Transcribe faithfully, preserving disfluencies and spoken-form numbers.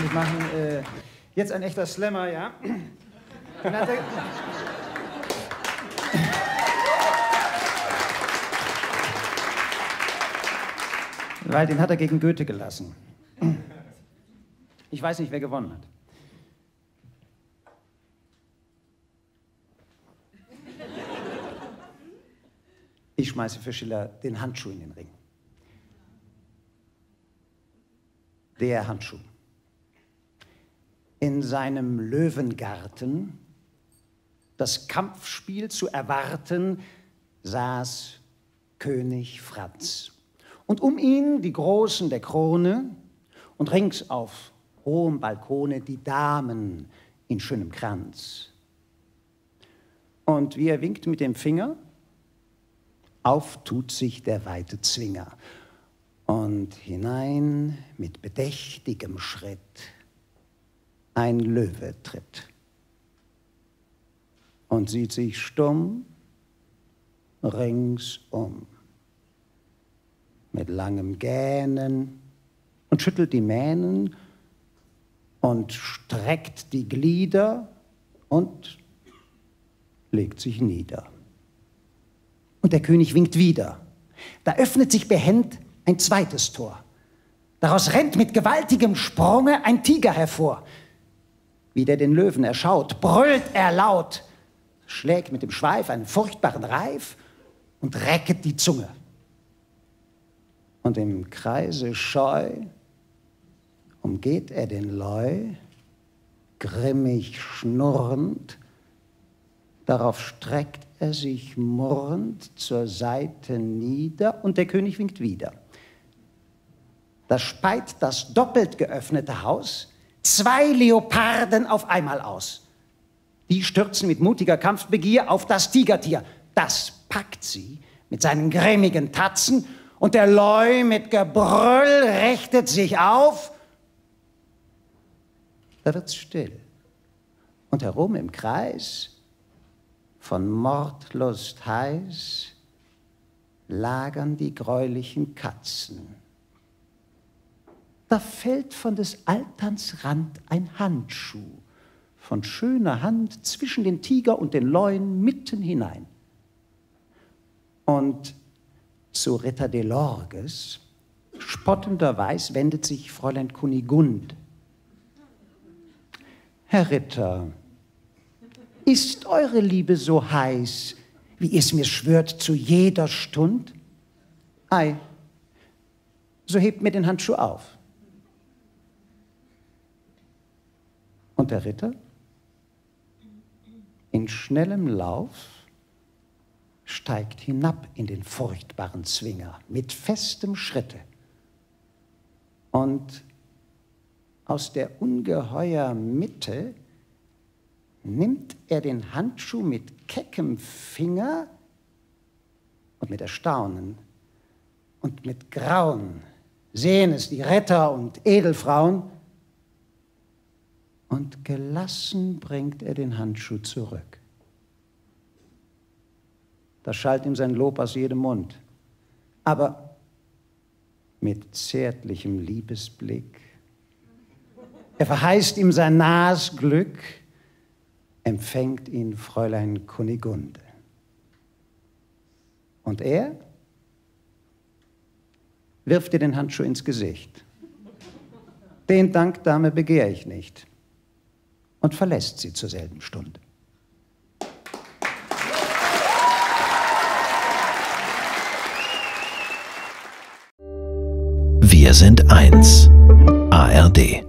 nicht machen. Äh, jetzt ein echter Slammer, ja. Den hat er, weil den hat er gegen Goethe gelassen. Ich weiß nicht, wer gewonnen hat. Ich schmeiße für Schiller den Handschuh in den Ring. Der Handschuh. In seinem Löwengarten, das Kampfspiel zu erwarten, saß König Franz. Und um ihn die Großen der Krone und rings auf hohem Balkone die Damen in schönem Kranz. Und wie er winkt mit dem Finger, auf tut sich der weite Zwinger. Und hinein mit bedächtigem Schritt ein Löwe tritt und sieht sich stumm ringsum mit langem Gähnen und schüttelt die Mähnen und streckt die Glieder und legt sich nieder. Und der König winkt wieder. Da öffnet sich behend ein zweites Tor. Daraus rennt mit gewaltigem Sprunge ein Tiger hervor. Wie der den Löwen erschaut, brüllt er laut, schlägt mit dem Schweif einen furchtbaren Reif und recket die Zunge. Und im Kreise scheu umgeht er den Leu, grimmig schnurrend, darauf streckt er sich murrend zur Seite nieder und der König winkt wieder. Da speit das doppelt geöffnete Haus zwei Leoparden auf einmal aus. Die stürzen mit mutiger Kampfbegier auf das Tigertier. Das packt sie mit seinen grimmigen Tatzen und der Leu mit Gebrüll richtet sich auf. Da wird's still und herum im Kreis von Mordlust heiß lagern die greulichen Katzen. Da fällt von des Alterns Rand ein Handschuh, von schöner Hand zwischen den Tiger und den Leuen mitten hinein. Und zu Ritter de Lorges spottenderweis wendet sich Fräulein Kunigund. Herr Ritter, ist eure Liebe so heiß, wie ihr es mir schwört zu jeder Stund? Ei, so hebt mir den Handschuh auf. Und der Ritter, in schnellem Lauf, steigt hinab in den furchtbaren Zwinger mit festem Schritte. Und aus der ungeheuer Mitte nimmt er den Handschuh mit keckem Finger und mit Erstaunen und mit Grauen sehen es die Ritter und Edelfrauen und gelassen bringt er den Handschuh zurück. Da schallt ihm sein Lob aus jedem Mund, aber mit zärtlichem Liebesblick. Er verheißt ihm sein nahes Glück, empfängt ihn Fräulein Kunigunde. Und er wirft ihr den Handschuh ins Gesicht. Den Dank, Dame, begehr ich nicht. Und verlässt sie zur selben Stunde. Wir sind eins. A R D